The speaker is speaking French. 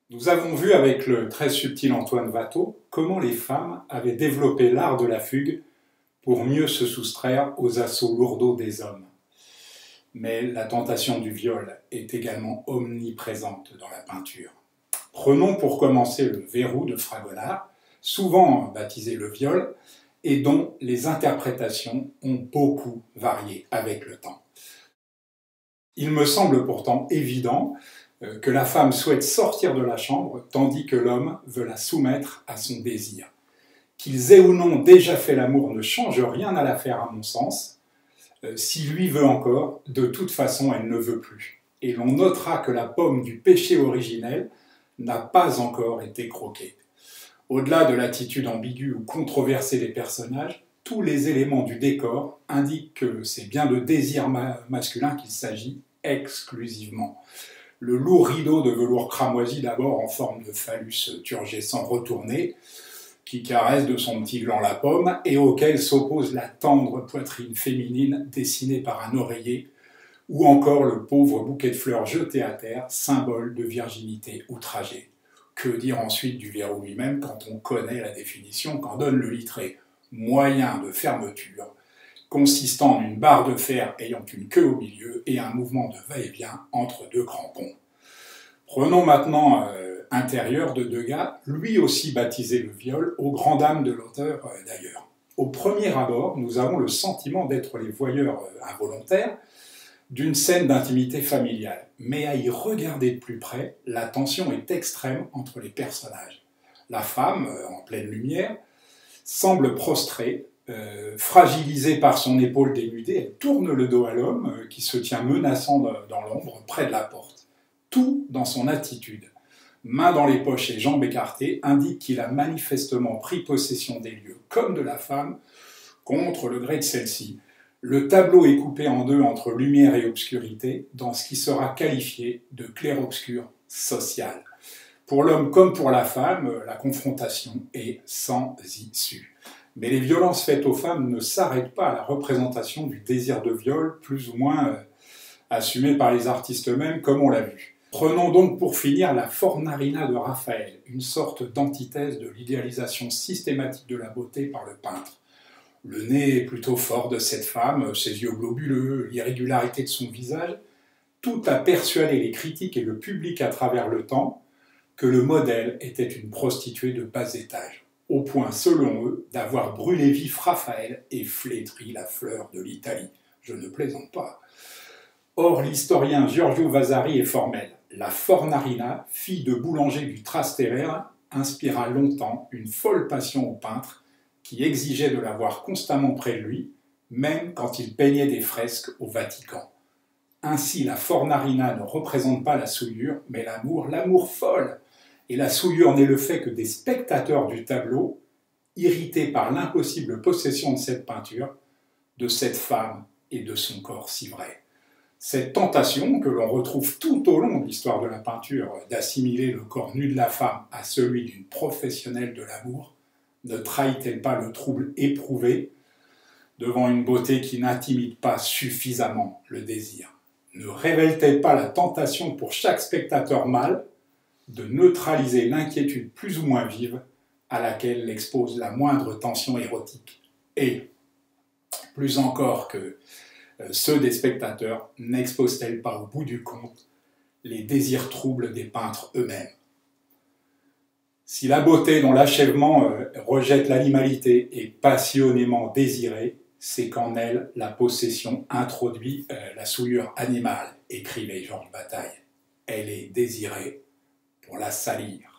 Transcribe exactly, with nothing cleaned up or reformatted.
Nous avons vu avec le très subtil Antoine Watteau comment les femmes avaient développé l'art de la fugue pour mieux se soustraire aux assauts lourdeaux des hommes. Mais la tentation du viol est également omniprésente dans la peinture. Prenons pour commencer le verrou de Fragonard, souvent baptisé le viol, et dont les interprétations ont beaucoup varié avec le temps. Il me semble pourtant évident que la femme souhaite sortir de la chambre tandis que l'homme veut la soumettre à son désir. Qu'ils aient ou non déjà fait l'amour ne change rien à l'affaire à mon sens. Si lui veut encore, de toute façon elle ne veut plus. Et l'on notera que la pomme du péché originel n'a pas encore été croquée. Au-delà de l'attitude ambiguë ou controversée des personnages, tous les éléments du décor indiquent que c'est bien de désir ma masculin qu'il s'agit exclusivement. Le lourd rideau de velours cramoisi d'abord en forme de phallus turgescent retourné, qui caresse de son petit gland la pomme et auquel s'oppose la tendre poitrine féminine dessinée par un oreiller, ou encore le pauvre bouquet de fleurs jeté à terre, symbole de virginité outragée. Que dire ensuite du verrou lui-même quand on connaît la définition qu'en donne le lettré? Moyen de fermeture, consistant en une barre de fer ayant une queue au milieu et un mouvement de va-et-vient entre deux crampons. Prenons maintenant euh, Intérieur de Degas, lui aussi baptisé le viol, aux grandes dames de l'auteur euh, d'ailleurs. Au premier abord, nous avons le sentiment d'être les voyeurs euh, involontaires d'une scène d'intimité familiale. Mais à y regarder de plus près, la tension est extrême entre les personnages. La femme, euh, en pleine lumière, semble prostrée, euh, fragilisée par son épaule dénudée, elle tourne le dos à l'homme euh, qui se tient menaçant dans l'ombre près de la porte. Tout dans son attitude, mains dans les poches et jambes écartées, indique qu'il a manifestement pris possession des lieux, comme de la femme, contre le gré de celle-ci. Le tableau est coupé en deux entre lumière et obscurité, dans ce qui sera qualifié de clair-obscur social. Pour l'homme comme pour la femme, la confrontation est sans issue. Mais les violences faites aux femmes ne s'arrêtent pas à la représentation du désir de viol, plus ou moins euh, assumé par les artistes eux-mêmes, comme on l'a vu. Prenons donc pour finir la Fornarina de Raphaël, une sorte d'antithèse de l'idéalisation systématique de la beauté par le peintre. Le nez est plutôt fort de cette femme, ses yeux globuleux, l'irrégularité de son visage, tout a persuadé les critiques et le public à travers le temps que le modèle était une prostituée de bas étage, au point, selon eux, d'avoir brûlé vif Raphaël et flétri la fleur de l'Italie. Je ne plaisante pas. Or, l'historien Giorgio Vasari est formel. La Fornarina, fille de boulanger du Trastevere, inspira longtemps une folle passion au peintre qui exigeait de l'avoir constamment près de lui, même quand il peignait des fresques au Vatican. Ainsi, la Fornarina ne représente pas la souillure, mais l'amour, l'amour folle. Et la souillure n'est le fait que des spectateurs du tableau, irrités par l'impossible possession de cette peinture, de cette femme et de son corps si vrai. Cette tentation, que l'on retrouve tout au long de l'histoire de la peinture, d'assimiler le corps nu de la femme à celui d'une professionnelle de l'amour, ne trahit-elle pas le trouble éprouvé devant une beauté qui n'intimide pas suffisamment le désir? Ne révèle-t-elle pas la tentation pour chaque spectateur mâle de neutraliser l'inquiétude plus ou moins vive à laquelle l'expose la moindre tension érotique? Et, plus encore que ceux des spectateurs, n'expose-t-elle pas au bout du compte les désirs troubles des peintres eux-mêmes? Si la beauté dont l'achèvement euh, rejette l'animalité est passionnément désirée, c'est qu'en elle, la possession introduit euh, la souillure animale, écrivait Georges Bataille. Elle est désirée pour la salir.